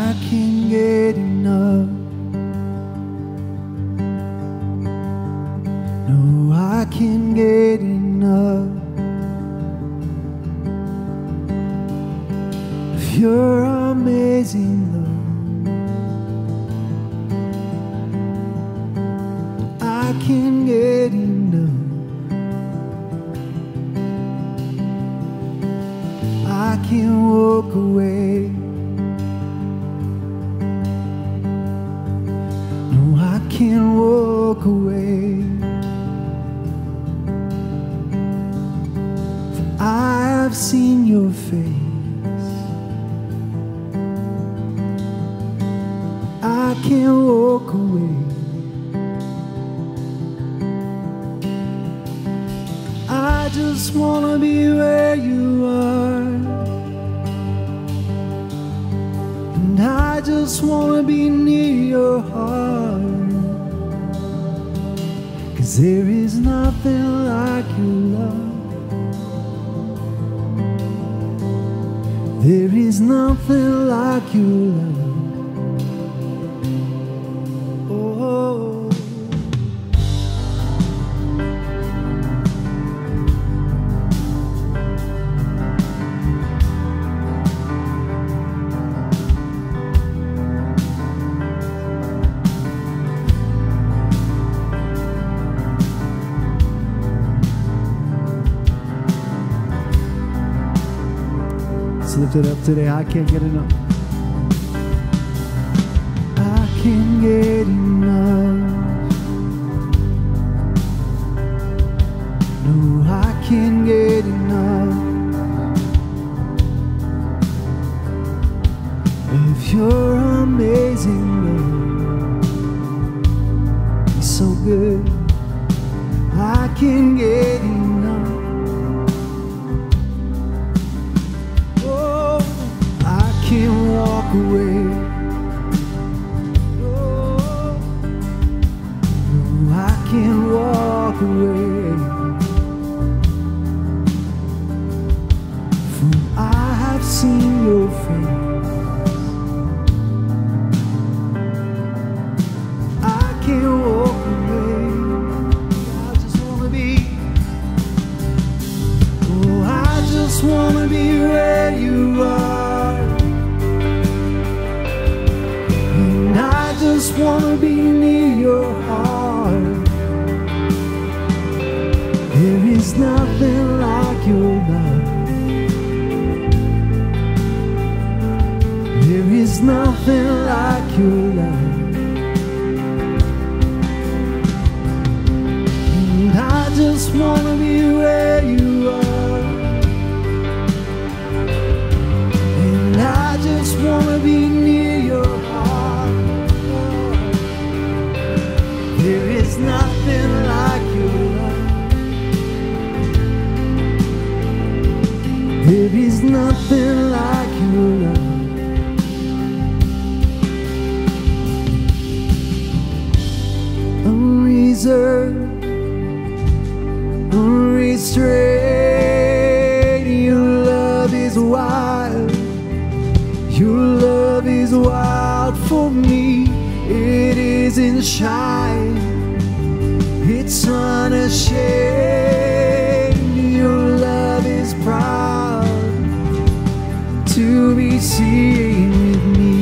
I can't get enough. No, I can't get enough of your amazing love. I can't get enough. I can't walk away. No, I can't walk away. For I have seen your face. I can't walk away. I just wanna be where you are, and I just wanna be near your heart. 'Cause there is nothing like your love. There is nothing like your love. Let's lift it up today. I can't get enough. I can't get enough. No, I can't get enough of your amazing love. It's so good. I can't get enough. Can't walk away. Oh, no, I can't walk away. For I have seen your face. I can't walk away. I just wanna be. Oh, I just wanna be where you are. I just wanna be near your heart. There is nothing like your love. There is nothing like your love. And I just wanna be where you are. And I just wanna be near your heart. There is nothing like your love. There is nothing like your love. Unreserved, unrestrained, your love is wild. Your love is wild for me. It isn't shy, it's unashamed. Your love is proud to be seen with me.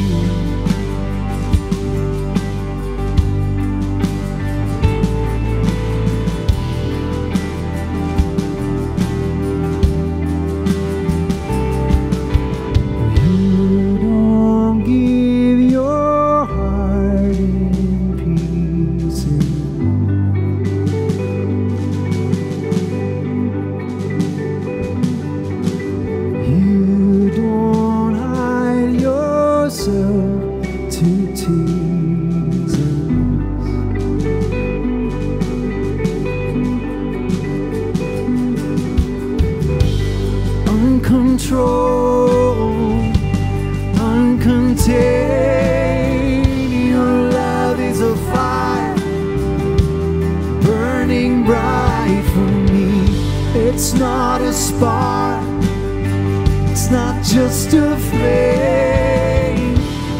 Uncontrolled, uncontained, your love is a fire burning bright for me. It's not a spark, it's not just a flame.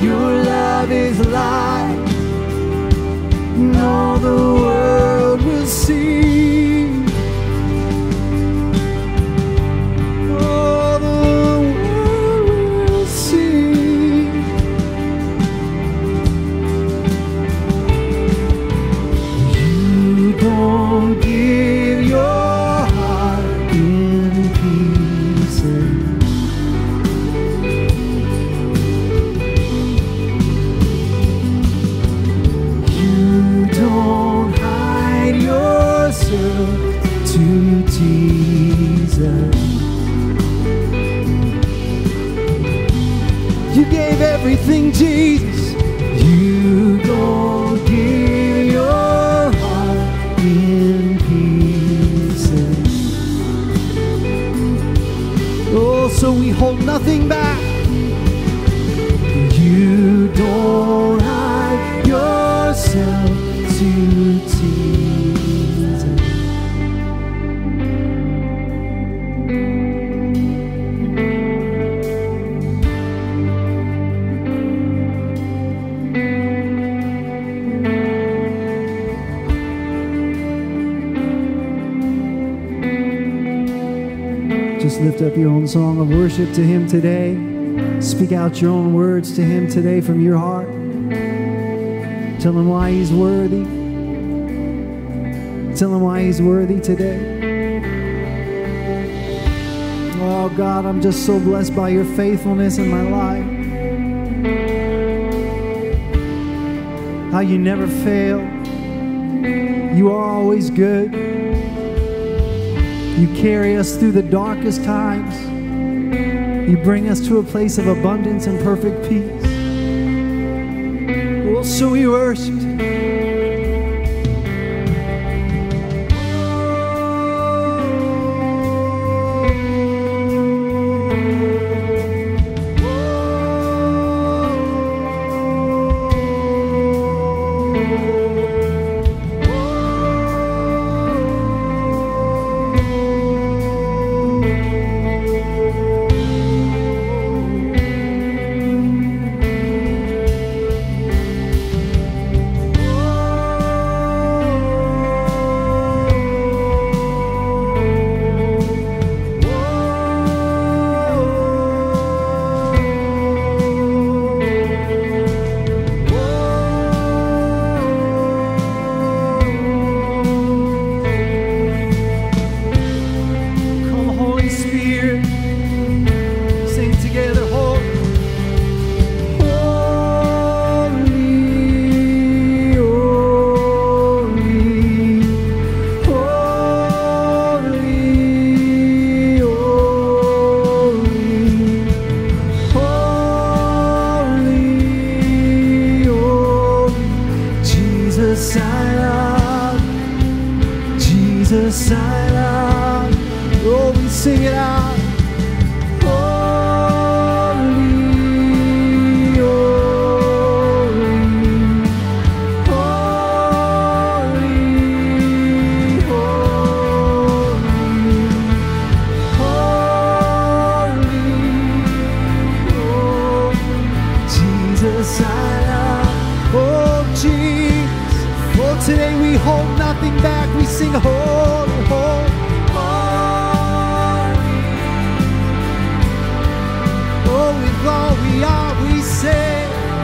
You gave everything, Jesus. You don't give your heart in pieces. Oh, so we hold nothing back. You don't hide yourself to tease. Just lift up your own song of worship to Him today. Speak out your own words to Him today from your heart. Tell Him why He's worthy. Tell Him why He's worthy today. Oh God, I'm just so blessed by your faithfulness in my life. How you never fail. You are always good. You carry us through the darkest times. You bring us to a place of abundance and perfect peace. Oh, so we worship. Jesus, I love. Oh, we sing it out. Holy, holy, holy, holy, holy, Jesus, I love. Oh, Jesus. Oh, today we hold nothing back. We sing holy, holy, holy. Oh, with all we are, we say,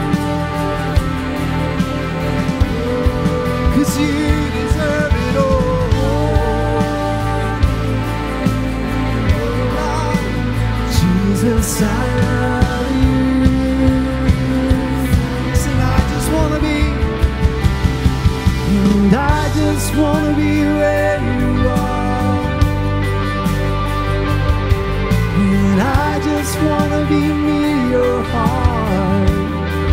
'cause you deserve it all. Jesus, I love you. Sing, I just wanna be. And I just wanna be where you are. And I just wanna be near your heart.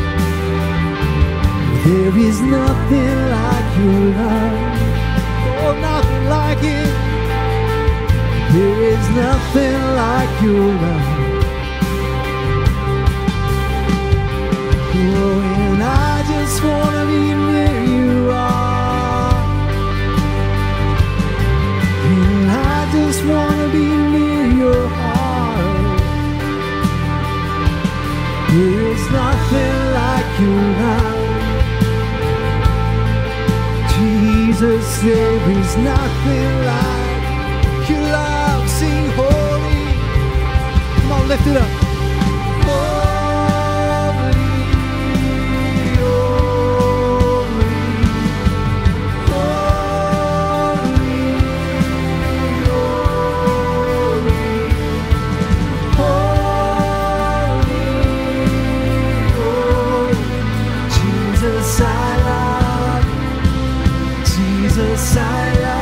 There is nothing like your love. Oh, nothing like it. There is nothing like your love. Oh, and I just wanna be where you are. And I just wanna be near your heart. There is nothing like your love. Jesus, there is nothing like your love. Sing holy. Come on, lift it up. Jesus, I love.